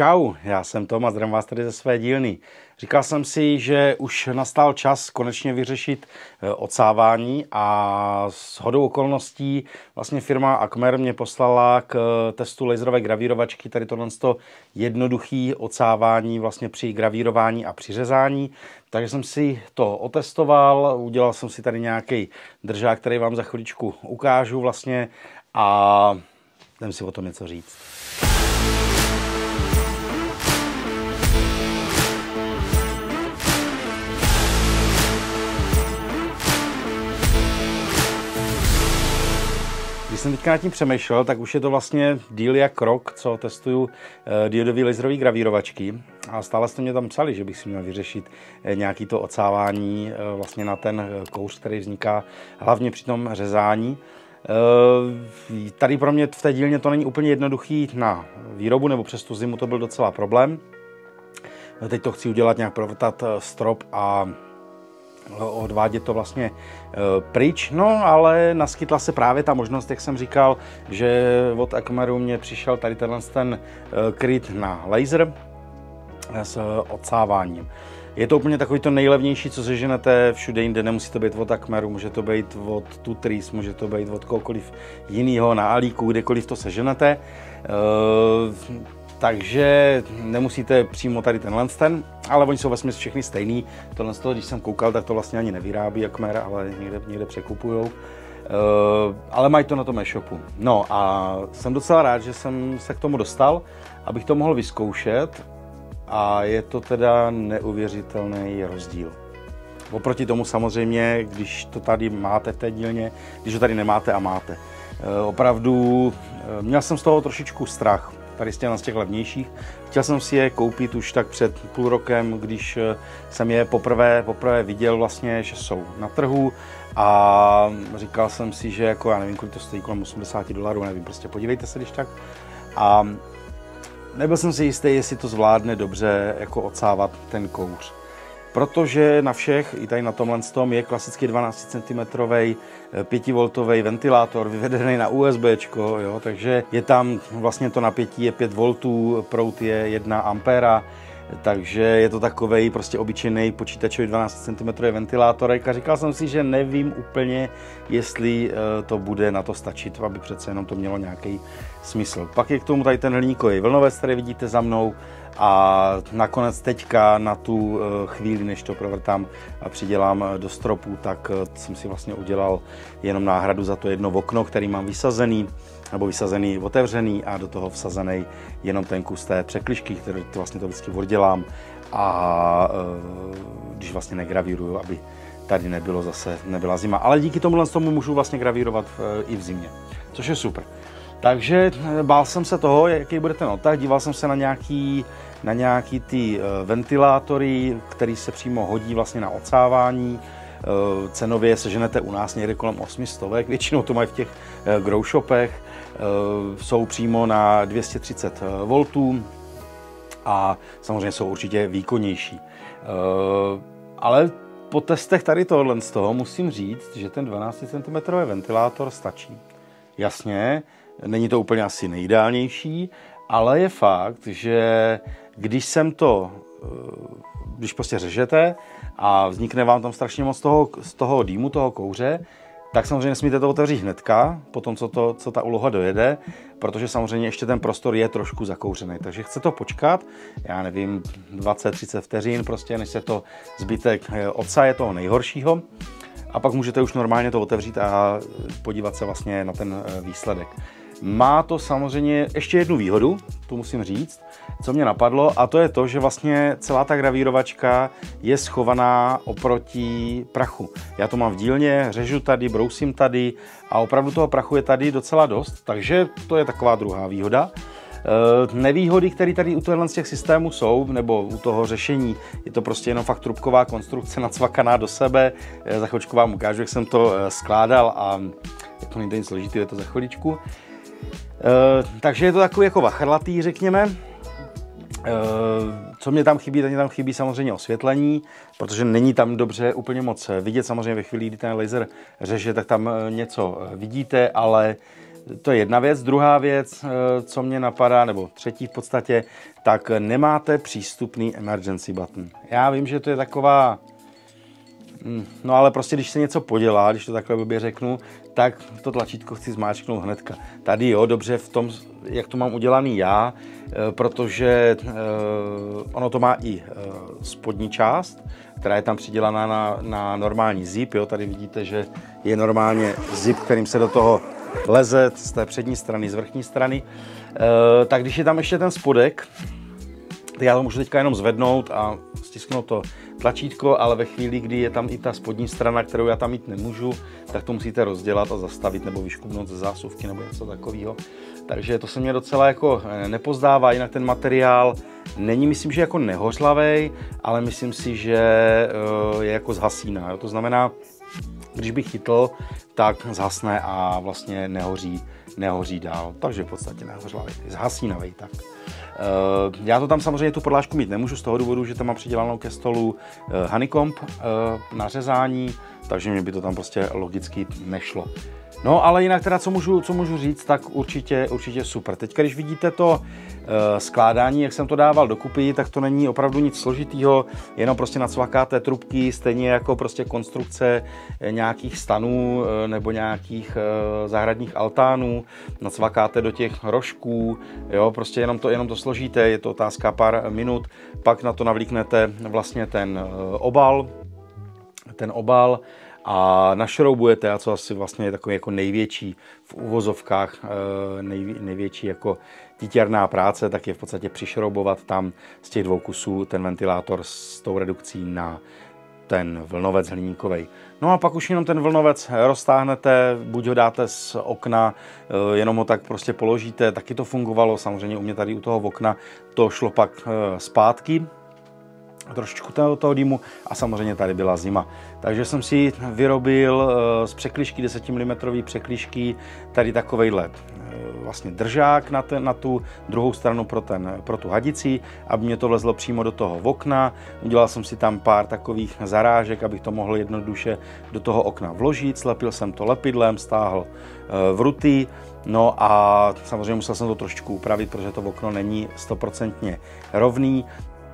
Čau, já jsem Tom a zdravím vás tady ze své dílny. Říkal jsem si, že už nastal čas konečně vyřešit odsávání a shodou okolností vlastně firma Acmer mě poslala k testu laserové gravírovačky tady tohle jednoduché odsávání vlastně při gravírování a při řezání. Takže jsem si to otestoval, udělal jsem si tady nějaký držák, který vám za chviličku ukážu vlastně a jdem si o tom něco říct. Když jsem teďka nad tím přemýšlel, tak už je to vlastně díl jak rok, co testuju diodový laserové gravírovačky. A stále jste mě tam psali, že bych si měl vyřešit nějaký to odsávání vlastně na ten kouř, který vzniká hlavně při tom řezání. Tady pro mě v té dílně to není úplně jednoduchý na výrobu, nebo přes tu zimu to byl docela problém. Teď to chci udělat, nějak provrtat strop a odvádět to vlastně pryč, no ale naskytla se právě ta možnost, jak jsem říkal, že od Acmeru mě přišel tady ten kryt na laser s odsáváním. Je to úplně takový to nejlevnější, co seženete všude jinde, nemusí to být od Acmeru, může to být od Tutris, může to být od kohokoliv jiného na Alíku, kdekoliv to seženete. Takže nemusíte přímo tady tenhle, ale oni jsou vlastně všechny stejný. Tohle, když jsem koukal, tak to vlastně ani nevyrábí Acmer, ale někde překupujou. Ale mají to na tom e-shopu. No a jsem docela rád, že jsem se k tomu dostal, abych to mohl vyzkoušet. A je to teda neuvěřitelný rozdíl. Oproti tomu samozřejmě, když to tady máte v té dílně, když ho tady nemáte a máte. Opravdu měl jsem z toho trošičku strach. Tady z těch levnějších. Chtěl jsem si je koupit už tak před půl rokem, když jsem je poprvé viděl vlastně, že jsou na trhu a říkal jsem si, že jako já nevím, kolik to stojí, kolem $80, nevím, prostě podívejte se když tak. A nebyl jsem si jistý, jestli to zvládne dobře jako odsávat ten kouř. Protože na všech, i tady na tomhle tom, je klasický 12 cm 5V ventilátor vyvedený na USB, jo, takže je tam vlastně to napětí je 5 V, proud je 1 A, takže je to takovej prostě obyčejný počítačový 12 cm ventilátorek a říkal jsem si, že nevím úplně, jestli to bude na to stačit, aby přece jenom to mělo nějaký smysl. Pak je k tomu tady ten hliníkový vlnovec, který vidíte za mnou, a nakonec teďka na tu chvíli, než to provrtám a přidělám do stropu, tak jsem si vlastně udělal jenom náhradu za to jedno okno, který mám vysazený, nebo vysazený otevřený a do toho vsazený jenom ten kus té překližky, který vlastně to vždycky oddělám a když vlastně negravíruju, aby tady nebyla zima. Ale díky tomu můžu vlastně gravírovat i v zimě, což je super. Takže bál jsem se toho, jaký bude ten odtah, díval jsem se na nějaký ty ventilátory, který se přímo hodí vlastně na odsávání. Cenově seženete u nás někde kolem 800, většinou to mají v těch grow shopech, jsou přímo na 230 V a samozřejmě jsou určitě výkonnější. Ale po testech tady tohle z toho musím říct, že ten 12 cm ventilátor stačí. Jasně, není to úplně asi nejideálnější, ale je fakt, že když prostě řežete a vznikne vám tam strašně moc z toho dýmu, toho kouře, tak samozřejmě nesmíte to otevřít hnedka, potom co ta úloha dojede, protože samozřejmě ještě ten prostor je trošku zakouřený. Takže chce to počkat, já nevím, 20-30 vteřin prostě, než se to zbytek odsaje toho nejhoršího. A pak můžete už normálně to otevřít a podívat se vlastně na ten výsledek. Má to samozřejmě ještě jednu výhodu, tu musím říct, co mě napadlo, a to je to, že vlastně celá ta gravírovačka je schovaná oproti prachu. Já to mám v dílně, řežu tady, brousím tady a opravdu toho prachu je tady docela dost, takže to je taková druhá výhoda. Nevýhody, které tady u z těch systémů jsou, nebo u toho řešení, je to prostě jenom fakt trubková konstrukce nacvakaná do sebe. Za chvíličku vám ukážu, jak jsem to skládal a to není nic složitý, je to za chviličku. Takže je to takový jako vachrlatý, řekněme. Co mě tam chybí, tak mě tam chybí samozřejmě osvětlení, protože není tam dobře úplně moc vidět. Samozřejmě ve chvíli, kdy ten laser řeže, tak tam něco vidíte, ale To je jedna věc. Druhá věc, co mě napadá, nebo třetí v podstatě, tak nemáte přístupný emergency button. Já vím, že to je taková... No ale prostě, když se něco podělá, když to takhle blbě řeknu, tak to tlačítko chci zmáčknout hnedka. Tady jo, dobře v tom, jak to mám udělaný já, protože ono to má i spodní část, která je tam přidělaná na normální zip. Jo. Tady vidíte, že je normálně zip, kterým se do toho leze z té přední strany, z vrchní strany. Tak když je tam ještě ten spodek, tak já to můžu teďka jenom zvednout a stisknout to tlačítko, ale ve chvíli, kdy je tam i ta spodní strana, kterou já tam mít nemůžu, tak to musíte rozdělat a zastavit nebo vyškubnout ze zásuvky nebo něco takového. Takže to se mě docela jako nepozdává, jinak ten materiál není, myslím, že jako nehořlavej, ale myslím si, že je jako z hasína. Jo? To znamená, když bych chytl, tak zhasne a vlastně nehoří dál. Takže v podstatě nehořlavej, zhasínavej tak. Já to tam samozřejmě tu podlážku mít nemůžu z toho důvodu, že tam mám přidělanou ke stolu honeycomb na řezání, takže mě by to tam prostě logicky nešlo. No ale jinak teda, co můžu říct, tak určitě super. Teď, když vidíte to skládání, jak jsem to dával dokupy, tak to není opravdu nic složitýho, jenom prostě nacvakáte trubky, stejně jako prostě konstrukce nějakých stanů nebo nějakých zahradních altánů, nacvakáte do těch rožků, jo, prostě jenom to složíte, je to otázka pár minut, pak na to navlíknete vlastně ten obal a našroubujete, a co asi vlastně je takový jako největší v uvozovkách, největší jako titěrná práce, tak je v podstatě přišroubovat tam z těch dvou kusů ten ventilátor s tou redukcí na ten vlnovec hliníkovej. No a pak už jenom ten vlnovec roztáhnete, buď ho dáte z okna, jenom ho tak prostě položíte, taky to fungovalo, samozřejmě u mě tady u toho okna to šlo pak zpátky, trošičku toho dýmu a samozřejmě tady byla zima. Takže jsem si vyrobil z překližky, 10 mm překližky, tady takovejhle vlastně držák na tu druhou stranu pro tu hadici, aby mě to vlezlo přímo do toho okna. Udělal jsem si tam pár takových zarážek, abych to mohl jednoduše do toho okna vložit. Slepil jsem to lepidlem, stáhl vruty, no a samozřejmě musel jsem to trošičku upravit, protože to okno není 100% rovný.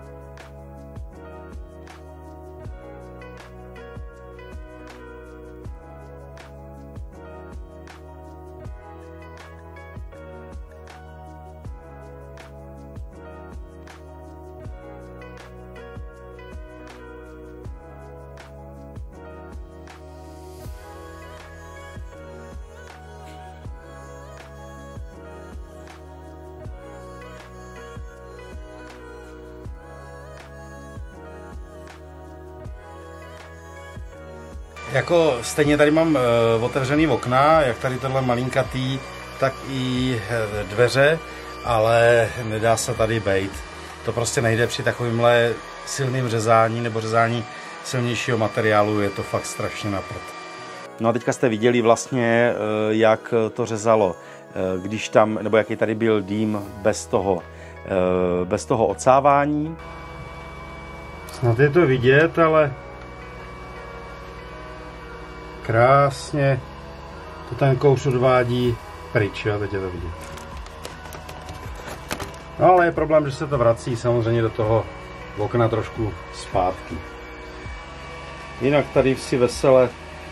Jako stejně tady mám otevřený okna, jak tady tohle malinkatý, tak i dveře, ale nedá se tady bejt. To prostě nejde při takovémhle silným řezání nebo řezání silnějšího materiálu, je to fakt strašně na prd. No a teďka jste viděli vlastně, jak to řezalo, když tam, nebo jaký tady byl dým bez toho odsávání. Snad je to vidět, ale krásně to ten kouř odvádí pryč, jo, teď je to vidět. No ale je problém, že se to vrací samozřejmě do toho okna trošku zpátky. Jinak tady si vesele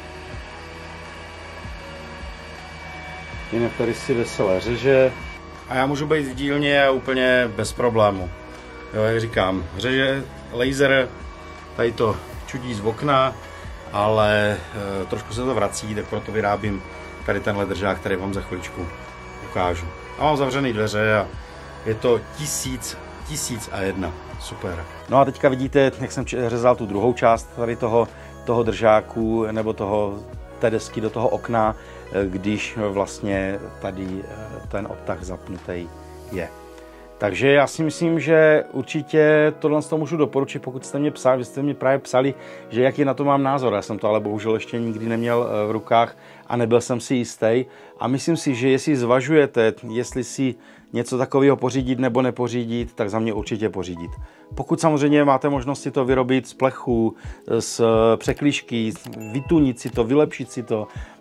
řeže a já můžu být v dílně úplně bez problému. Jo, jak říkám, řeže laser, tady to čudí z okna, ale trošku se to vrací, tak proto vyrábím tady tenhle držák, který vám za chviličku ukážu. A mám zavřený dveře a je to 1001. Super. No a teďka vidíte, jak jsem řezal tu druhou část tady toho držáku nebo té desky do toho okna, když vlastně tady ten odtah zapnutý je. Takže já si myslím, že určitě tohle můžu doporučit, pokud jste mě psali, vy jste mě právě psali, že jaký na to mám názor. Já jsem to ale bohužel ještě nikdy neměl v rukách a nebyl jsem si jistý. A myslím si, že jestli zvažujete, jestli si něco takového pořídit nebo nepořídit, tak za mě určitě pořídit. Pokud samozřejmě máte možnost si to vyrobit z plechu, z překlíšky, vytunit si to, vylepšit si to,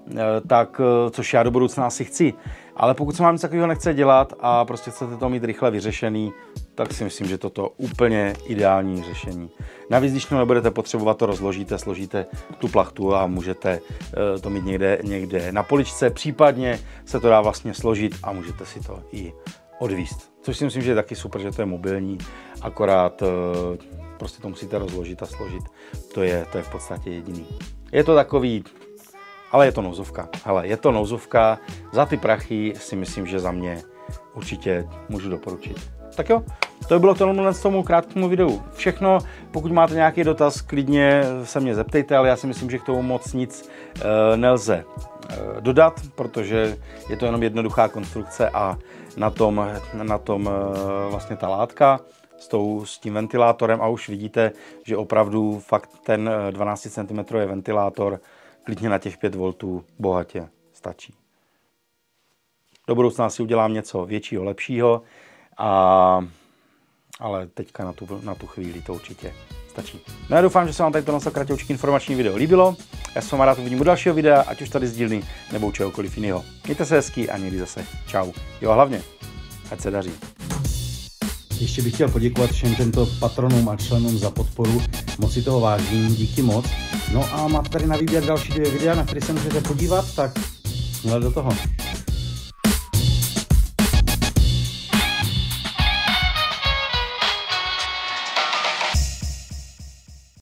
tak což já do budoucna asi chci. Ale pokud se vám nic takového nechce dělat a prostě chcete to mít rychle vyřešený, tak si myslím, že toto je úplně ideální řešení. Navíc, když to nebudete potřebovat, to rozložíte, složíte tu plachtu a můžete to mít někde na poličce, případně se to dá vlastně složit a můžete si to i odvízt. Což si myslím, že je taky super, že to je mobilní, akorát prostě to musíte rozložit a složit. To je v podstatě jediný. Je to takový, ale je to nouzovka. Hele, je to nouzovka, za ty prachy si myslím, že za mě určitě můžu doporučit. Tak jo, to by bylo tomuhle z tomu krátkému videu všechno. Pokud máte nějaký dotaz, klidně se mě zeptejte, ale já si myslím, že k tomu moc nic nelze dodat, protože je to jenom jednoduchá konstrukce a na tom vlastně ta látka s tím ventilátorem a už vidíte, že opravdu fakt ten 12 cm ventilátor klidně na těch 5 V bohatě stačí. Do budoucna si udělám něco většího, lepšího, ale teďka na tu chvíli to určitě stačí. No já doufám, že se vám tady tohle kratoučký informační video líbilo. Já se vám rád uvidím u dalšího videa, ať už tady z dílny nebo u čehokoliv jiného. Mějte se hezky a někdy zase. Čau. Jo a hlavně, ať se daří. Ještě bych chtěl poděkovat všem těmto patronům a členům za podporu. Moc si toho vážím, díky moc. No a máte tady na výběr další 2 videa, na které se můžete podívat, tak do toho.